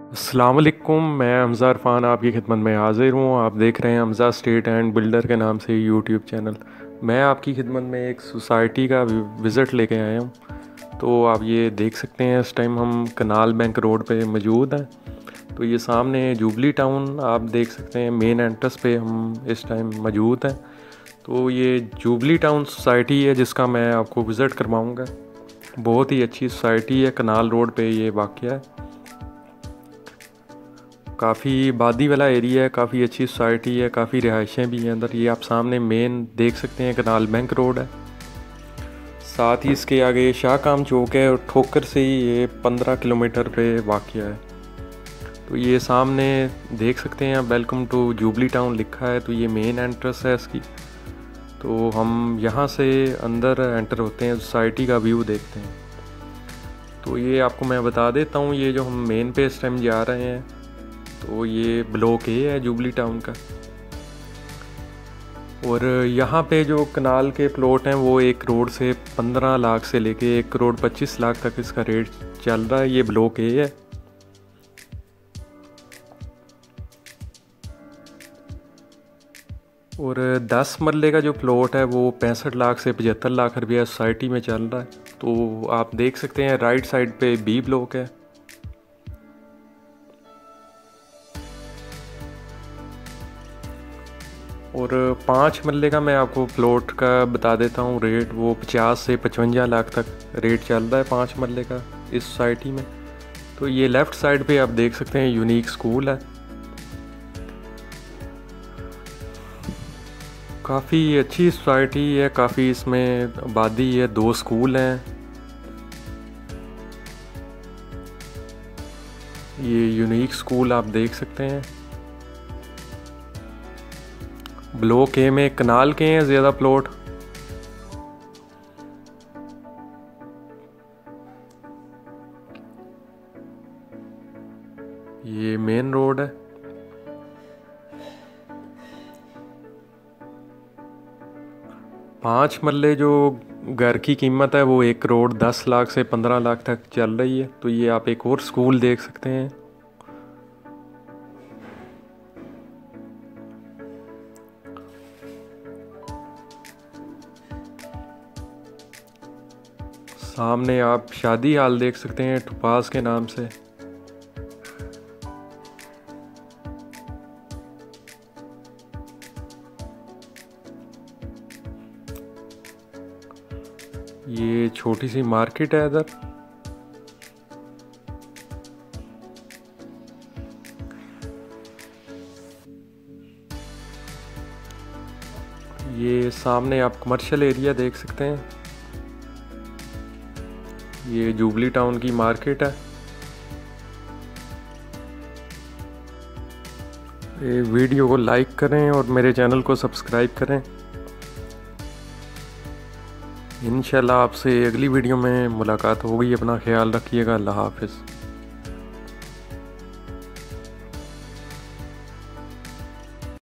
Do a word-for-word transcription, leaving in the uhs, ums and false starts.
अस्सलाम वालेकुम। मैं हमज़ा इरफान आपकी खिदमत में हाज़िर हूँ। आप देख रहे हैं हमज़ा स्टेट एंड बिल्डर के नाम से यूट्यूब चैनल। मैं आपकी खिदमत में एक सोसाइटी का विज़िट लेके आया हूँ। तो आप ये देख सकते हैं, इस टाइम हम कनाल बैंक रोड पे मौजूद हैं। तो ये सामने जुबली टाउन आप देख सकते हैं, मेन एंट्रेंस पे हम इस टाइम मौजूद हैं। तो ये जुबली टाउन सोसाइटी है जिसका मैं आपको विज़िट करवाऊँगा। बहुत ही अच्छी सोसाइटी है, कनाल रोड पे ये वाक़या है। काफ़ी आबादी वाला एरिया है, काफ़ी अच्छी सोसाइटी है, काफ़ी रिहाइशें भी हैं अंदर। ये आप सामने मेन देख सकते हैं, कनाल बैंक रोड है। साथ ही इसके आगे शाह काम चौक है और ठोकर से ही ये पंद्रह किलोमीटर पे वाक़या है। तो ये सामने देख सकते हैं, वेलकम टू जुबली टाउन लिखा है। तो ये मेन एंट्रेंस है इसकी। तो हम यहाँ से अंदर एंटर होते हैं, सोसाइटी का व्यू देखते हैं। तो ये आपको मैं बता देता हूँ, ये जो हम मेन पे इस टाइम जा रहे हैं, तो ये ब्लॉक ए है जुबली टाउन का। और यहाँ पे जो कनाल के प्लॉट हैं वो एक करोड़ से पंद्रह लाख से लेके एक करोड़ पच्चीस लाख तक इसका रेट चल रहा है। ये ब्लॉक ए है। और दस मरले का जो प्लॉट है वो पैंसठ लाख से पचहत्तर लाख रुपया सोसाइटी में चल रहा है। तो आप देख सकते हैं, राइट साइड पे बी ब्लॉक है। और पाँच मरले का मैं आपको प्लॉट का बता देता हूँ रेट। वो पचास से पचवंजा लाख तक रेट चल रहा है पाँच मरले का इस सोसाइटी में। तो ये लेफ़्ट साइड पे आप देख सकते हैं, यूनिक स्कूल है। काफ़ी अच्छी सोसाइटी है, काफ़ी इसमें आबादी है, दो स्कूल हैं। ये यूनिक स्कूल आप देख सकते हैं। ब्लॉक ए में कनाल के हैं ज़्यादा प्लॉट। ये मेन रोड है। पाँच मरले जो घर की कीमत है वो एक करोड़ दस लाख से पंद्रह लाख तक चल रही है। तो ये आप एक और स्कूल देख सकते हैं। सामने आप शादी हाल देख सकते हैं, टुपास के नाम से। ये छोटी सी मार्केट है इधर। ये सामने आप कमर्शियल एरिया देख सकते हैं। ये जुबली टाउन की मार्केट है। ये वीडियो को लाइक करें और मेरे चैनल को सब्सक्राइब करें। इंशाल्लाह आपसे अगली वीडियो में मुलाकात होगी। अपना ख्याल रखिएगा। अल्लाह हाफ़िज़।